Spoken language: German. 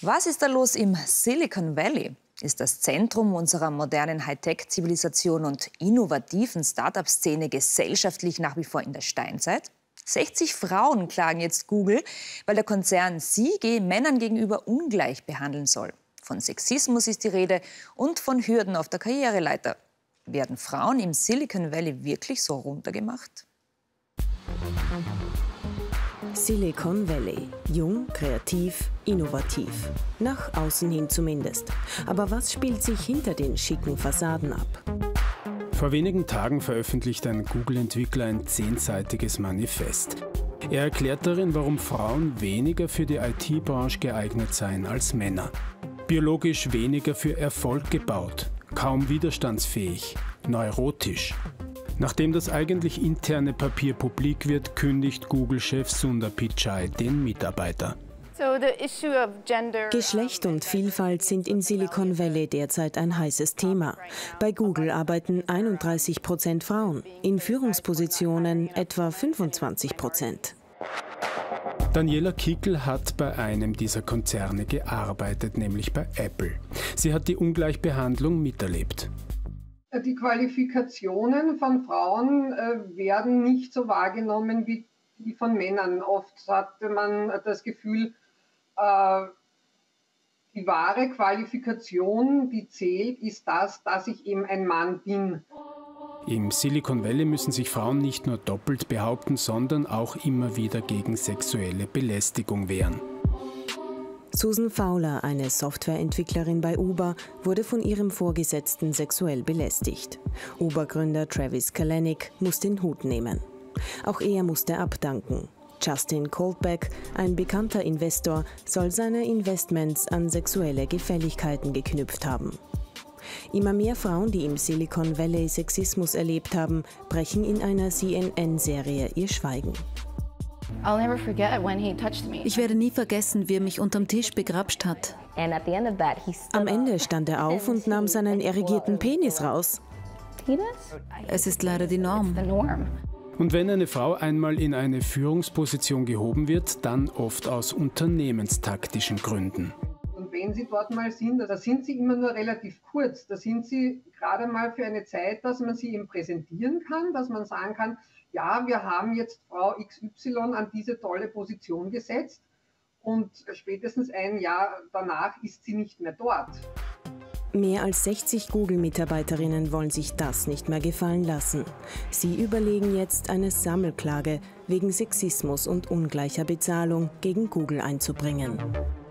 Was ist da los im Silicon Valley? Ist das Zentrum unserer modernen Hightech-Zivilisation und innovativen Start-up-Szene gesellschaftlich nach wie vor in der Steinzeit? 60 Frauen klagen jetzt Google, weil der Konzern sie Männern gegenüber ungleich behandeln soll. Von Sexismus ist die Rede und von Hürden auf der Karriereleiter. Werden Frauen im Silicon Valley wirklich so runtergemacht? Silicon Valley. Jung, kreativ, innovativ. Nach außen hin zumindest. Aber was spielt sich hinter den schicken Fassaden ab? Vor wenigen Tagen veröffentlicht ein Google-Entwickler ein 10-seitiges Manifest. Er erklärt darin, warum Frauen weniger für die IT-Branche geeignet seien als Männer. Biologisch weniger für Erfolg gebaut, kaum widerstandsfähig, neurotisch. Nachdem das eigentlich interne Papier publik wird, kündigt Google-Chef Sundar Pichai den Mitarbeiter. Geschlecht und Vielfalt sind in Silicon Valley derzeit ein heißes Thema. Bei Google arbeiten 31% Frauen, in Führungspositionen etwa 25%. Daniela Kickel hat bei einem dieser Konzerne gearbeitet, nämlich bei Apple. Sie hat die Ungleichbehandlung miterlebt. Die Qualifikationen von Frauen werden nicht so wahrgenommen wie die von Männern. Oft hatte man das Gefühl, die wahre Qualifikation, die zählt, ist das, dass ich eben ein Mann bin. Im Silicon Valley müssen sich Frauen nicht nur doppelt behaupten, sondern auch immer wieder gegen sexuelle Belästigung wehren. Susan Fowler, eine Softwareentwicklerin bei Uber, wurde von ihrem Vorgesetzten sexuell belästigt. Uber-Gründer Travis Kalanick muss den Hut nehmen. Auch er musste abdanken. Justin Goldbeck, ein bekannter Investor, soll seine Investments an sexuelle Gefälligkeiten geknüpft haben. Immer mehr Frauen, die im Silicon Valley Sexismus erlebt haben, brechen in einer CNN-Serie ihr Schweigen. Ich werde nie vergessen, wie er mich unterm Tisch begrapscht hat. Am Ende stand er auf und nahm seinen erigierten Penis raus. Es ist leider die Norm. Und wenn eine Frau einmal in eine Führungsposition gehoben wird, dann oft aus unternehmenstaktischen Gründen. Und wenn sie dort mal sind, da sind sie immer nur relativ kurz. Da sind sie gerade mal für eine Zeit, dass man sie eben präsentieren kann, dass man sagen kann, ja, wir haben jetzt Frau XY an diese tolle Position gesetzt und spätestens ein Jahr danach ist sie nicht mehr dort. Mehr als 60 Google-Mitarbeiterinnen wollen sich das nicht mehr gefallen lassen. Sie überlegen jetzt, eine Sammelklage wegen Sexismus und ungleicher Bezahlung gegen Google einzubringen.